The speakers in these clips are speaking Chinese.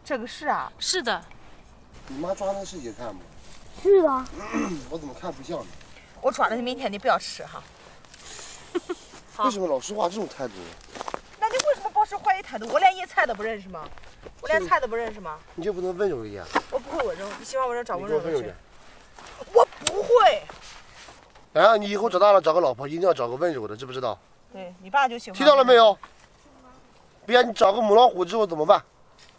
这个是啊， 是的。 你妈抓的是野菜吗？ 是的。 我怎么看不像呢？ 我抓的是明天你不要吃哈。 为什么老师话这种态度？ 那你为什么保持怀疑态度？我连野菜都不认识吗？我连菜都不认识吗？ 你就不能温柔一点？ 我不会温柔，你喜欢温柔找温柔的去。 温柔点。 我不会。 哎，你以后长大了找个老婆一定要找个温柔的，知不知道？ 对你爸就喜欢。 听到了没有？不然你找个母老虎之后怎么办？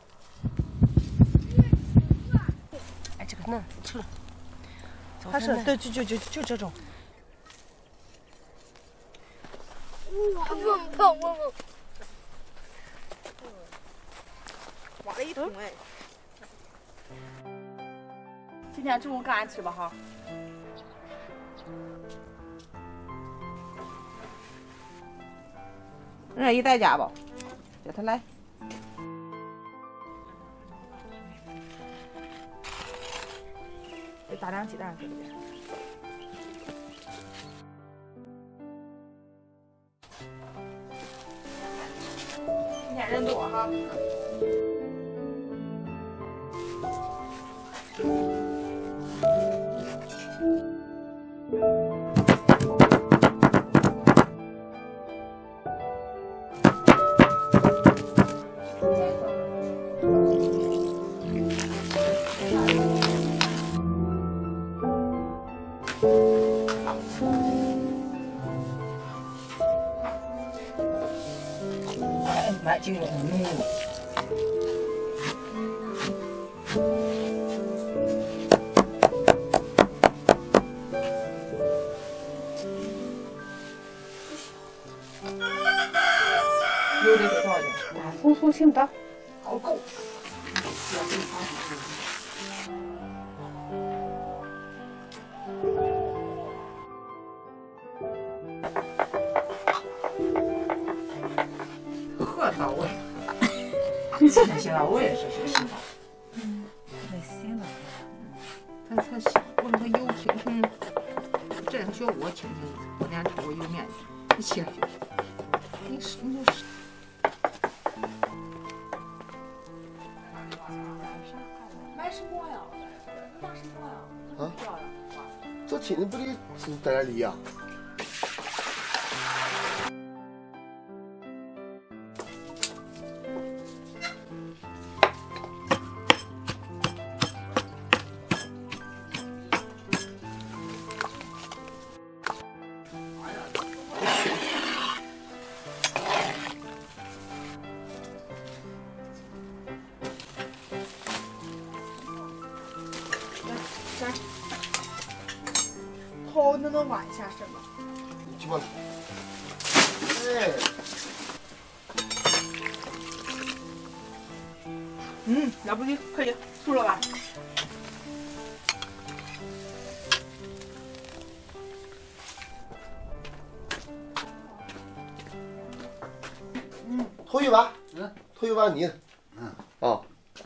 哎，这个嫩，吃了。 它是对，就这种。 哇，问碰。 挖了一桶哎。今天中午跟俺吃吧哈。热一代家吧，叫他来。打两鸡蛋给里边。今天人多哈。 买进了有的多少点？ 风听不到。 好够。 喝到位。行了，我也是学习的。 那行了。 他想问他有听，这他学我听，我俩吃我有面子，你起来就。你就是。 买什么呀？买什么呀？ 啊？这天天不得在那里呀？ 头能弯下身吗？ 去吧。哎。 要不你可以熟了吧？ 头一碗，头一碗你，啊，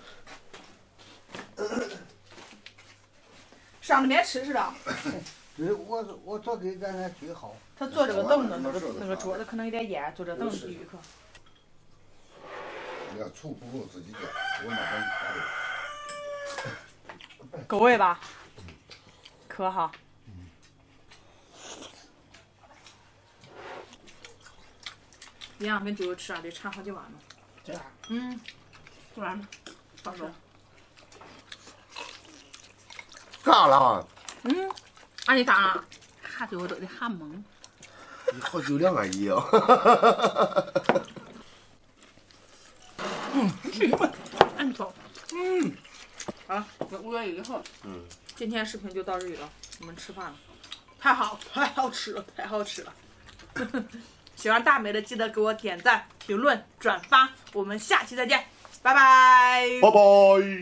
上那边吃似的。 对，我早给咱俩堆好。 他坐这个凳子，那个桌子可能有点严，坐这凳子绿可。 你要醋不够自己加，我马上加的。 够味吧？可好。一样跟酒吃啊，得馋好几碗呢。 这样。 不然呢？放手。 干啥了？ 俺你干啥？ 哈嘴我都得喊懵。 你好酒量啊你！ 按错。好了，这5月1号。今天视频就到这里了，我们吃饭了。太好吃了，太好吃了。喜欢大美的记得给我点赞、评论、转发，我们下期再见，拜拜。 拜拜。